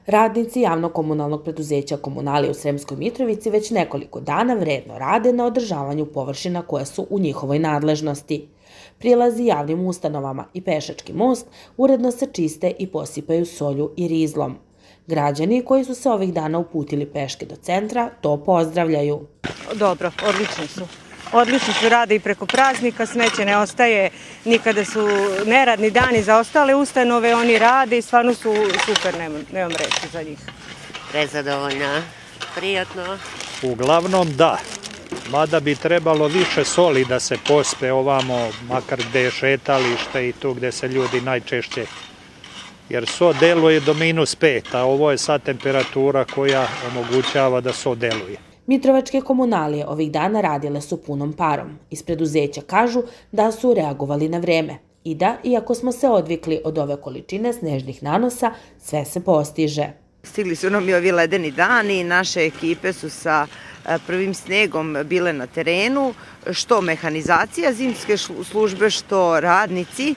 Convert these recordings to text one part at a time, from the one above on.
Radnici javno-komunalnog preduzeća Komunalija u Sremskoj Mitrovici već nekoliko dana vredno rade na održavanju površina koje su u njihovoj nadležnosti. Prilazi javnim ustanovama i pešački most uredno se čiste i posipaju solju i rizlom. Građani koji su se ovih dana uputili peške do centra to pozdravljaju. Dobro, odlični su. Odlično se rade i preko praznika, smeće ne ostaje, nikada su neradni dani za ostale ustanove, oni rade i stvarno su super, nemam reći za njih. Prezadovoljna, prijatno. Uglavnom da, mada bi trebalo više soli da se pospe ovamo, makar gde je šetalište i tu gde se ljudi najčešće, jer so deluje do -5, a ovo je sad temperatura koja omogućava da so deluje. Mitrovačke komunalije ovih dana radile su punom parom. Iz preduzeća kažu da su reagovali na vreme i da, iako smo se odvikli od ove količine snežnih nanosa, sve se postiže. Stigli su nam i ovi ledeni dani, naše ekipe su sa prvim snegom bile na terenu, što mehanizacija zimske službe, što radnici.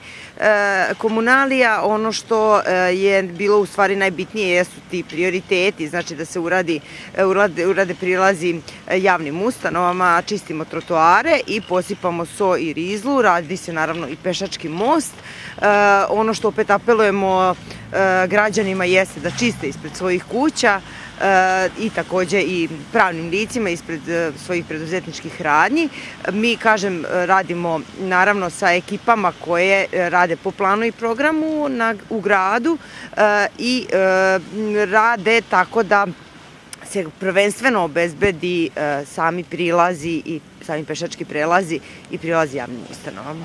Komunalija, ono što je bilo u stvari najbitnije jesu ti prioriteti, znači da se urade prilazi javnim ustanovama, čistimo trotoare i posipamo so i rizlu, radi se naravno i pešački most. Ono što opet apelujemo građanima jeste da čiste ispred svojih kuća i takođe i pravnim licima ispred svojih preduzetničkih radnji. Mi, kažem, radimo naravno sa ekipama koje rade po planu i programu u gradu i rade tako da se prvenstveno obezbedi sami prilazi i sami pešački prelazi i prilazi javnim ustanovama.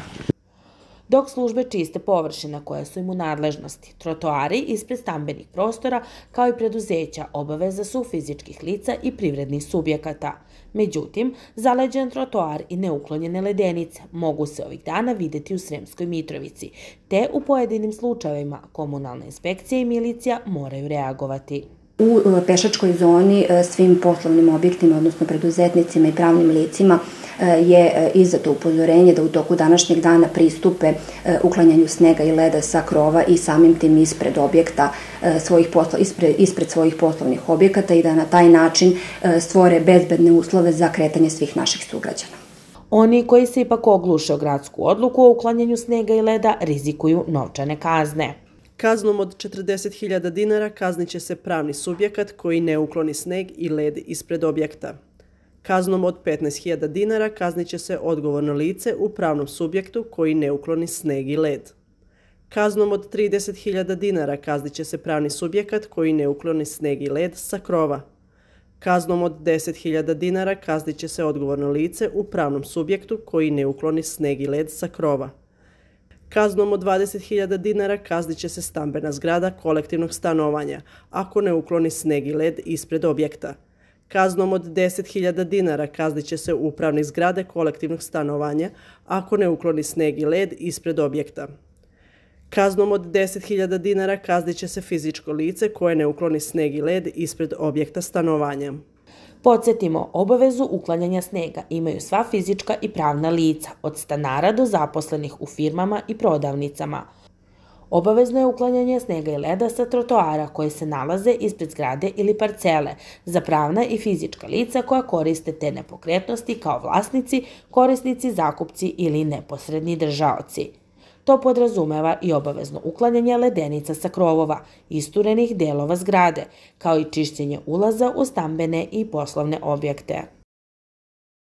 Dok službe čiste površina koje su im u nadležnosti, trotoari ispred stambenih prostora kao i preduzeća obaveza su fizičkih lica i privrednih subjekata. Međutim, zaleđen trotoar i neuklonjene ledenice mogu se ovih dana videti u Sremskoj Mitrovici, te u pojedinim slučajevima komunalna inspekcija i milicija moraju reagovati. U pešačkoj zoni svim poslovnim objektima, odnosno preduzetnicima i pravnim licima je izdato upozorenje da u toku današnjeg dana pristupe uklanjanju snega i leda sa krova i samim tim ispred objekta ispred svojih poslovnih objekata i da na taj način stvore bezbedne uslove za kretanje svih naših sugrađana. Oni koji se ipak ogluše o gradsku odluku o uklanjanju snega i leda rizikuju novčane kazne. Kaznom od 40.000 dinara kaznit će se pravni subjekat koji ne ukloni sneg i led ispred objekta. Kaznom od 15.000 dinara kaznit će se odgovorno lice u pravnom subjektu koji ne ukloni sneg i led. Kaznom od 30.000 dinara kaznit će se pravni subjekat koji ne ukloni sneg i led sa krova. Kaznom od 10.000 dinara kaznit će se odgovorno lice u pravnom subjektu koji ne ukloni sneg i led sa krova. Kaznom od 20.000 dinara kaznit će se stambena zgrada kolektivnog stanovanja ako ne ukloni sneg i led ispred objekta. Kaznom od 10.000 dinara kaznit će se upravnik zgrade kolektivnog stanovanja ako ne ukloni sneg i led ispred objekta. Kaznom od 10.000 dinara kaznit će se fizičko lice koje ne ukloni sneg i led ispred objekta stanovanja. Podsjetimo, obavezu uklanjanja snega imaju sva fizička i pravna lica, od stanara do zaposlenih u firmama i prodavnicama. Obavezno je uklanjanje snega i leda sa trotoara koji se nalaze ispred zgrade ili parcele za pravna i fizička lica koja koriste te nepokretnosti kao vlasnici, korisnici, zakupci ili neposredni držaoci. To podrazumeva i obavezno uklanjanje ledenica sa krovova, isturenih delova zgrade, kao i čišćenje ulaza u stambene i poslovne objekte.